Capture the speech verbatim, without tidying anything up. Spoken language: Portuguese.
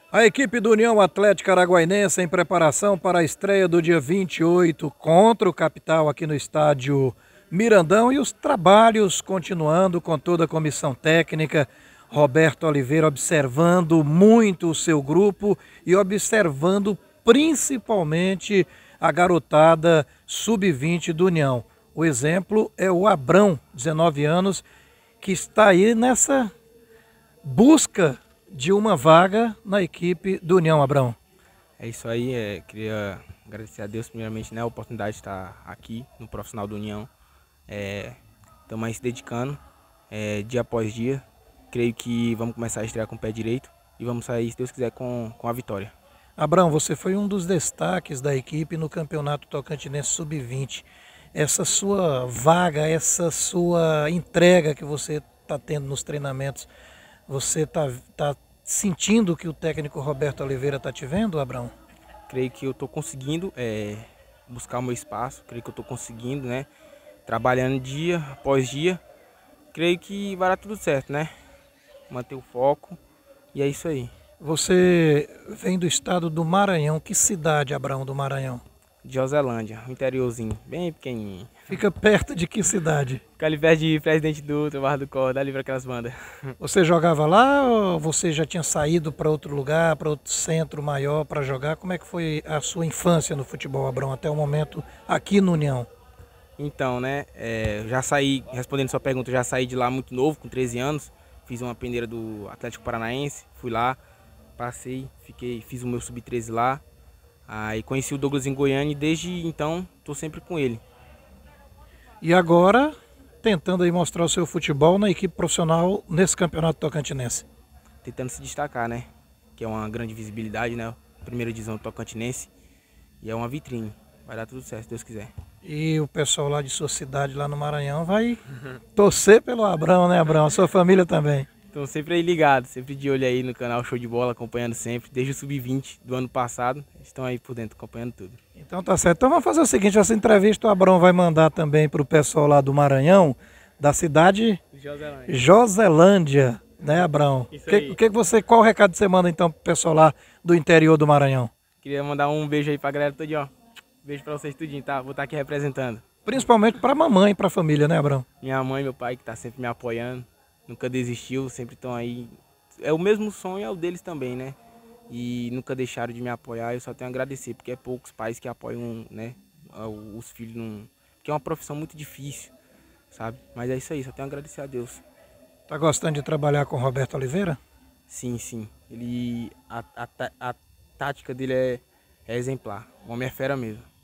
A equipe do União Atlética Araguainense em preparação para a estreia do dia vinte e oito contra o Capital aqui no estádio Mirandão, e os trabalhos continuando com toda a comissão técnica. Roberto Oliveira observando muito o seu grupo e observando principalmente a garotada sub vinte do União. O exemplo é o Abrão, dezenove anos, que está aí nessa busca de uma vaga na equipe do União. Abrão. É isso aí, é, queria agradecer a Deus primeiramente, né, a oportunidade de estar aqui no profissional do União. Estamos é, aí se dedicando é, dia após dia. Creio que vamos começar a estrear com o pé direito e vamos sair, se Deus quiser, com, com a vitória. Abrão, você foi um dos destaques da equipe no Campeonato Tocantinense sub vinte. Essa sua vaga, essa sua entrega que você está tendo nos treinamentos, você está tá sentindo que o técnico Roberto Oliveira está te vendo, Abrão? Creio que eu estou conseguindo é, buscar o meu espaço, creio que eu estou conseguindo, né, trabalhando dia após dia. Creio que vai dar tudo certo, né? Manter o foco e é isso aí. Você vem do estado do Maranhão. Que cidade, Abrão, do Maranhão? De Joselândia, um interiorzinho, bem pequenininho. Fica perto de que cidade? Fica ali perto de Presidente Dutra, Barra do Corda, ali para aquelas bandas. Você jogava lá ou você já tinha saído para outro lugar, para outro centro maior para jogar? Como é que foi a sua infância no futebol, Abrão, até o momento aqui no União? Então, né, é, já saí, respondendo sua pergunta, já saí de lá muito novo, com treze anos. Fiz uma peneira do Atlético Paranaense, fui lá, passei, fiquei, fiz o meu sub treze lá. Aí conheci o Douglas em Goiânia e desde então estou sempre com ele. E agora, tentando aí mostrar o seu futebol na equipe profissional nesse campeonato tocantinense. Tentando se destacar, né? Que é uma grande visibilidade, né? Primeira divisão tocantinense. E é uma vitrine. Vai dar tudo certo, se Deus quiser. E o pessoal lá de sua cidade, lá no Maranhão, vai torcer pelo Abrão, né, Abrão? A sua família também. Estão sempre aí ligados, sempre de olho aí no canal Show de Bola, acompanhando sempre. Desde o sub vinte do ano passado, estão aí por dentro, acompanhando tudo. Então tá certo. Então vamos fazer o seguinte, essa entrevista o Abrão vai mandar também para o pessoal lá do Maranhão, da cidade Joselândia, Joselândia, né, Abrão? Isso que, aí. Que você, qual recado você manda então pro pessoal lá do interior do Maranhão? Queria mandar um beijo aí pra galera toda, ó. Beijo pra vocês tudinho, tá? Vou estar aqui representando. Principalmente pra mamãe e pra família, né, Abrão? Minha mãe e meu pai que tá sempre me apoiando, nunca desistiu, sempre estão aí. É o mesmo sonho, é o deles também, né? E nunca deixaram de me apoiar. Eu só tenho a agradecer, porque é poucos pais que apoiam, né, os filhos, num... porque é uma profissão muito difícil, sabe? Mas é isso aí, só tenho a agradecer a Deus. Tá gostando de trabalhar com o Roberto Oliveira? Sim, sim. Ele, a, a, a tática dele é, é exemplar. O homem é fera mesmo.